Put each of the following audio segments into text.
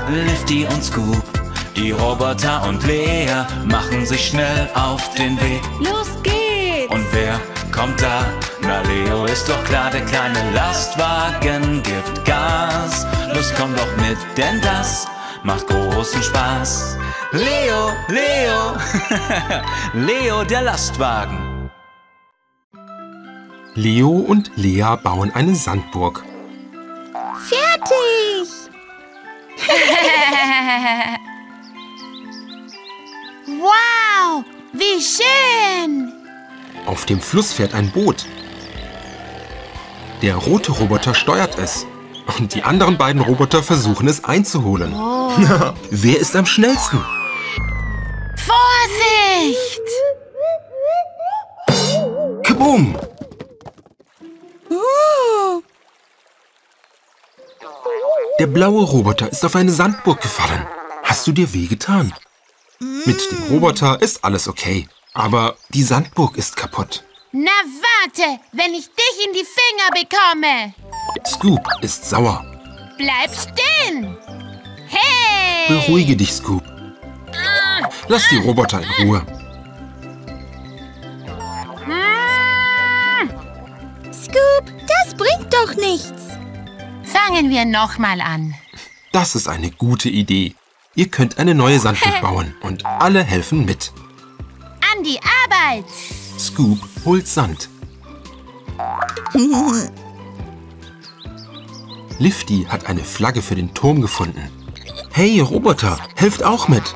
Lifty und Scoop. Die Roboter und Lea machen sich schnell auf den Weg. Los geht's! Und wer kommt da? Na, Leo ist doch klar, der kleine Lastwagen gibt Gas. Los, komm doch mit, denn das macht großen Spaß. Leo, Leo, Leo der Lastwagen. Leo und Lea bauen eine Sandburg. Fertig! Wow, wie schön! Auf dem Fluss fährt ein Boot. Der rote Roboter steuert es. Und die anderen beiden Roboter versuchen es einzuholen. Oh. Wer ist am schnellsten? Vorsicht! Kaboom! Der blaue Roboter ist auf eine Sandburg gefallen. Hast du dir wehgetan? Mit dem Roboter ist alles okay. Aber die Sandburg ist kaputt. Na warte, wenn ich dich in die Finger bekomme. Scoop ist sauer. Bleib stehen. Hey! Beruhige dich, Scoop. Lass die Roboter in Ruhe. Scoop, das bringt doch nichts. Fangen wir nochmal an. Das ist eine gute Idee. Ihr könnt eine neue Sandburg bauen und alle helfen mit. An die Arbeit! Scoop holt Sand. Lifty hat eine Flagge für den Turm gefunden. Hey, Roboter, helft auch mit.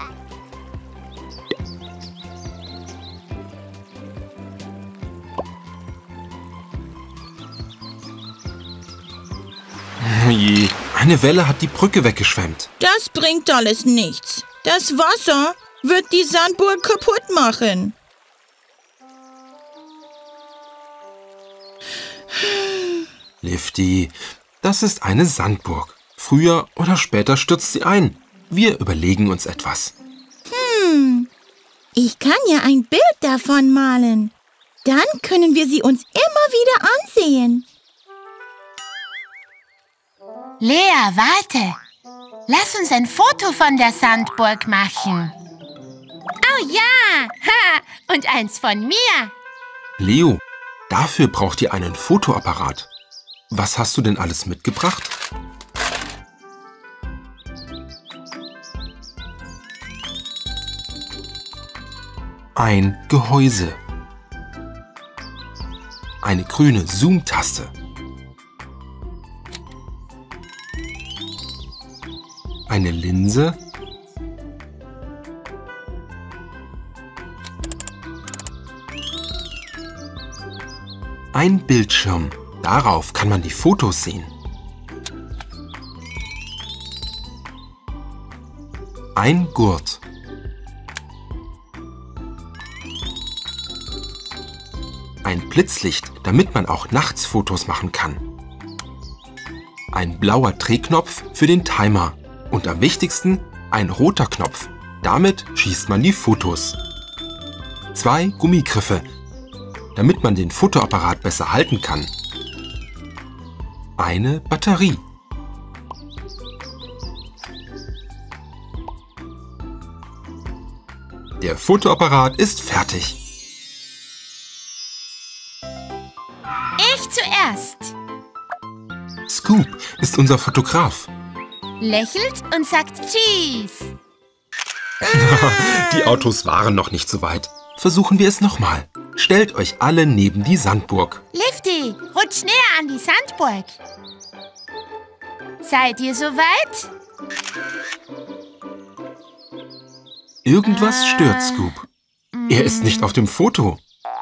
Oh je, eine Welle hat die Brücke weggeschwemmt. Das bringt alles nichts. Das Wasser wird die Sandburg kaputt machen. Lifty, das ist eine Sandburg. Früher oder später stürzt sie ein. Wir überlegen uns etwas. Ich kann ja ein Bild davon malen. Dann können wir sie uns immer wieder ansehen. Lea, warte. Lass uns ein Foto von der Sandburg machen. Oh ja! Ha! Und eins von mir. Leo, dafür braucht ihr einen Fotoapparat. Was hast du denn alles mitgebracht? Ein Gehäuse. Eine grüne Zoom-Taste. Eine Linse. Ein Bildschirm. Darauf kann man die Fotos sehen. Ein Gurt. Ein Blitzlicht, damit man auch nachts Fotos machen kann. Ein blauer Drehknopf für den Timer. Und am wichtigsten, ein roter Knopf. Damit schießt man die Fotos. 2 Gummigriffe, damit man den Fotoapparat besser halten kann. Eine Batterie. Der Fotoapparat ist fertig. Ich zuerst. Scoop ist unser Fotograf. Lächelt und sagt Cheese. Die Autos waren noch nicht so weit. Versuchen wir es nochmal. Stellt euch alle neben die Sandburg. Lifty, rutsch näher an die Sandburg. Seid ihr soweit? Irgendwas stört Scoop. Er ist nicht auf dem Foto.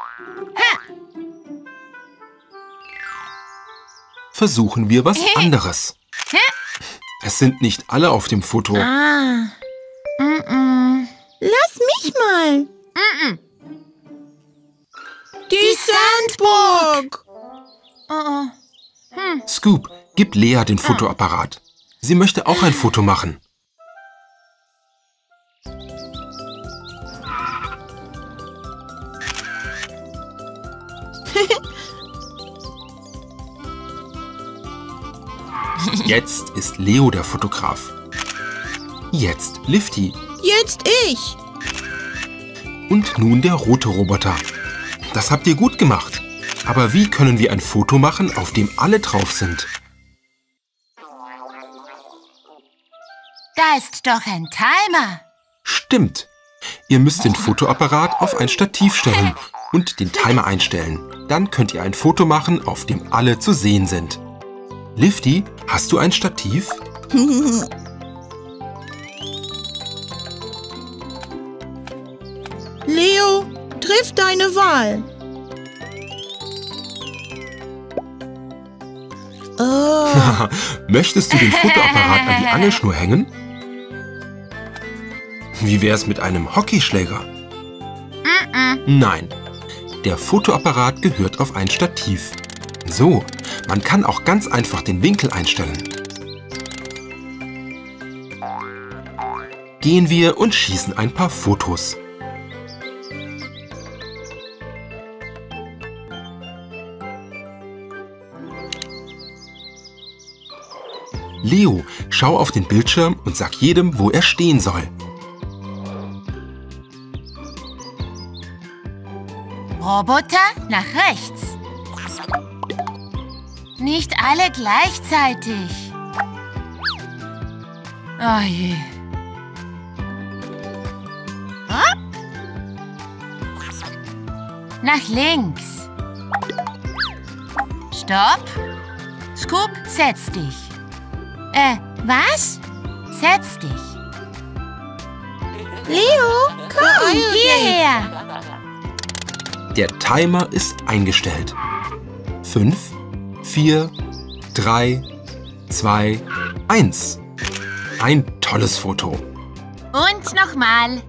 Versuchen wir was anderes. Es sind nicht alle auf dem Foto. Lass mich mal. Die Sandburg! Scoop, gib Lea den Fotoapparat. Sie möchte auch ein Foto machen. Jetzt ist Leo der Fotograf. Jetzt Lifty. Jetzt ich. Und nun der rote Roboter. Das habt ihr gut gemacht. Aber wie können wir ein Foto machen, auf dem alle drauf sind? Da ist doch ein Timer. Stimmt. Ihr müsst den Fotoapparat auf ein Stativ stellen und den Timer einstellen. Dann könnt ihr ein Foto machen, auf dem alle zu sehen sind. Lifty, hast du ein Stativ? Leo, triff deine Wahl. Oh, Möchtest du den Fotoapparat an die Angelschnur hängen? Wie wär's mit einem Hockeyschläger? Nein, der Fotoapparat gehört auf ein Stativ. So, man kann auch ganz einfach den Winkel einstellen. Gehen wir und schießen ein paar Fotos. Leo, schau auf den Bildschirm und sag jedem, wo er stehen soll. Roboter nach rechts. Nicht alle gleichzeitig. Oh je. Hopp. Nach links. Stopp. Scoop, setz dich. Was? Setz dich. Leo, komm. Hierher. Der Timer ist eingestellt. 5, 4, 3, 2, 1. Ein tolles Foto. Und nochmal.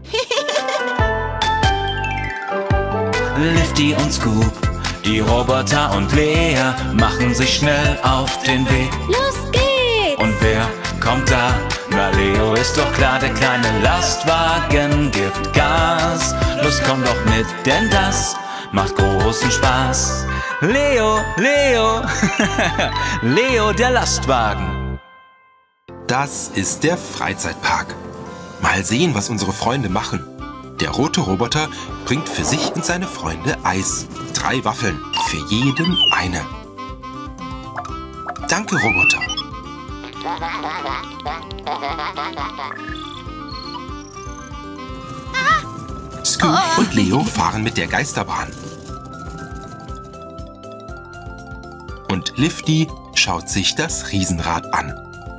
Lifty und Scoop, die Roboter und Lea machen sich schnell auf den Weg. Los geht's! Und wer kommt da? Na, Leo ist doch klar, der kleine Lastwagen gibt Gas. Los, komm doch mit, denn das macht großen Spaß. Leo, Leo, Leo, der Lastwagen. Das ist der Freizeitpark. Mal sehen, was unsere Freunde machen. Der rote Roboter bringt für sich und seine Freunde Eis. 3 Waffeln, für jeden eine. Danke, Roboter. Scoop und Leo fahren mit der Geisterbahn. Und Lifty schaut sich das Riesenrad an.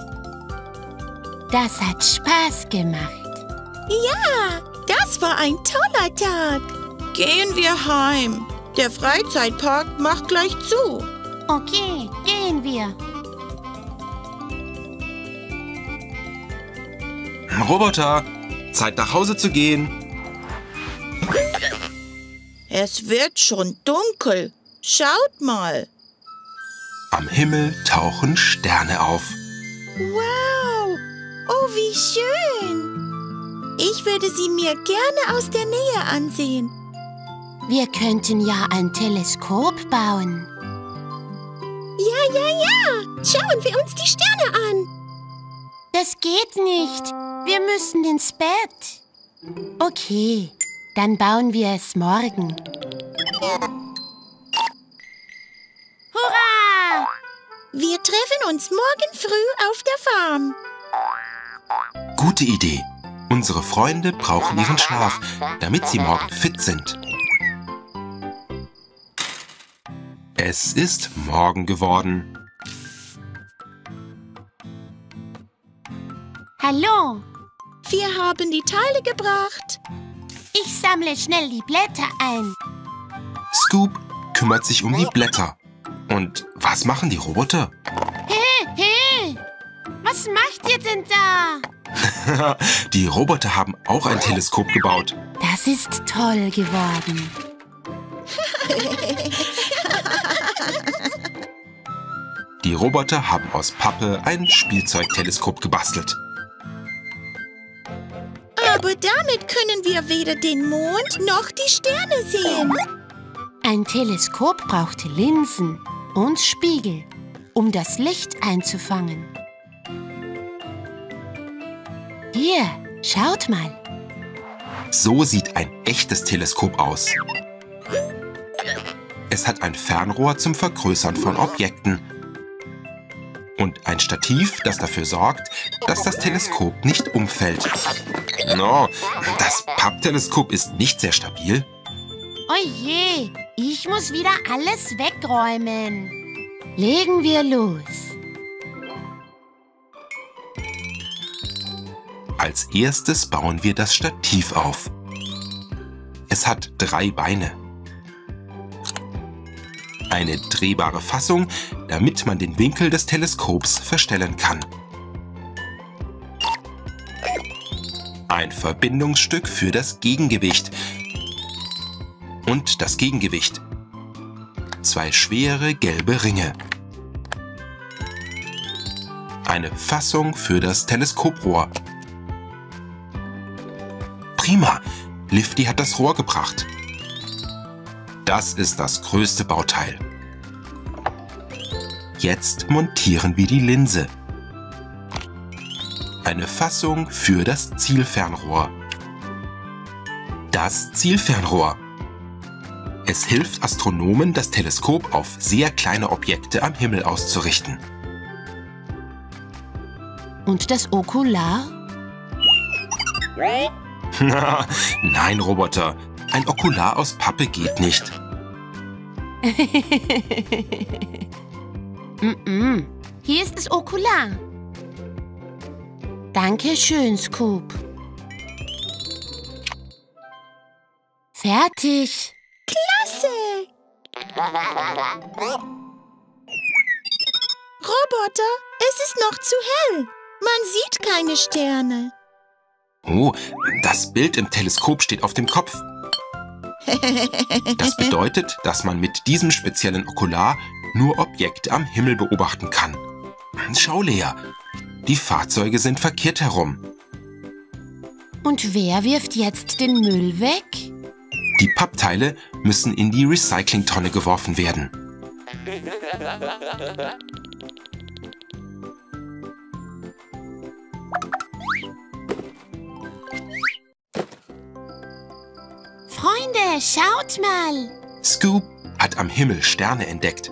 Das hat Spaß gemacht. Ja, das war ein toller Tag. Gehen wir heim. Der Freizeitpark macht gleich zu. Okay, gehen wir. Roboter, Zeit nach Hause zu gehen. Es wird schon dunkel. Schaut mal. Am Himmel tauchen Sterne auf. Wow, oh wie schön. Ich würde sie mir gerne aus der Nähe ansehen. Wir könnten ja ein Teleskop bauen. Ja. Schauen wir uns die Sterne an. Das geht nicht. Wir müssen ins Bett. Okay, dann bauen wir es morgen. Hurra! Wir treffen uns morgen früh auf der Farm. Gute Idee. Unsere Freunde brauchen ihren Schlaf, damit sie morgen fit sind. Es ist morgen geworden. Hallo, Wir haben die Teile gebracht. ich sammle schnell die Blätter ein. Scoop kümmert sich um die Blätter. Und was machen die Roboter? Hey, was macht ihr denn da? Die Roboter haben auch ein Teleskop gebaut. Das ist toll geworden. Die Roboter haben aus Pappe ein Spielzeugteleskop gebastelt. Aber damit können wir weder den Mond noch die Sterne sehen. Ein Teleskop braucht Linsen und Spiegel, um das Licht einzufangen. Hier, schaut mal. So sieht ein echtes Teleskop aus. Es hat ein Fernrohr zum Vergrößern von Objekten und ein Stativ, das dafür sorgt, dass das Teleskop nicht umfällt. No, das Pappteleskop ist nicht sehr stabil. Oje, ich muss wieder alles wegräumen. Legen wir los. Als erstes bauen wir das Stativ auf. Es hat 3 Beine. Eine drehbare Fassung, damit man den Winkel des Teleskops verstellen kann. Ein Verbindungsstück für das Gegengewicht. Und das Gegengewicht. 2 schwere gelbe Ringe. Eine Fassung für das Teleskoprohr. Prima! Lifty hat das Rohr gebracht. Das ist das größte Bauteil. Jetzt montieren wir die Linse. Eine Fassung für das Zielfernrohr. Das Zielfernrohr. Es hilft Astronomen, das Teleskop auf sehr kleine Objekte am Himmel auszurichten. Und das Okular? Nein, Roboter. Ein Okular aus Pappe geht nicht. Hier ist das Okular. Danke schön, Scoop. Fertig. Klasse! Roboter, es ist noch zu hell. Man sieht keine Sterne. Oh, das Bild im Teleskop steht auf dem Kopf. Das bedeutet, dass man mit diesem speziellen Okular nur Objekte am Himmel beobachten kann. Schau, Lea, die Fahrzeuge sind verkehrt herum. Und wer wirft jetzt den Müll weg? Die Pappteile müssen in die Recyclingtonne geworfen werden. Freunde, schaut mal. Scoop hat am Himmel Sterne entdeckt.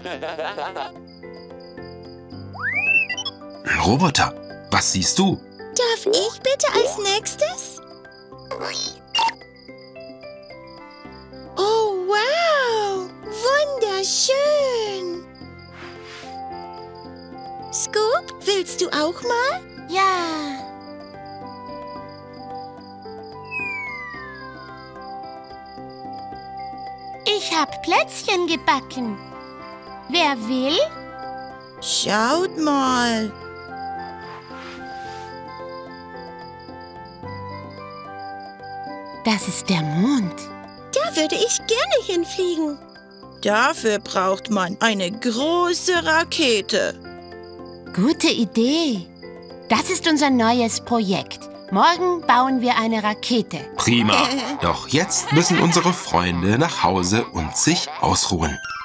Roboter, was siehst du? Darf ich bitte als nächstes? Oh, wow! Wunderschön! Scoop, willst du auch mal? Ja. Ich hab Plätzchen gebacken. Wer will? Schaut mal. Das ist der Mond. Da würde ich gerne hinfliegen. Dafür braucht man eine große Rakete. Gute Idee. Das ist unser neues Projekt. Morgen bauen wir eine Rakete. Prima. Doch jetzt müssen unsere Freunde nach Hause und sich ausruhen.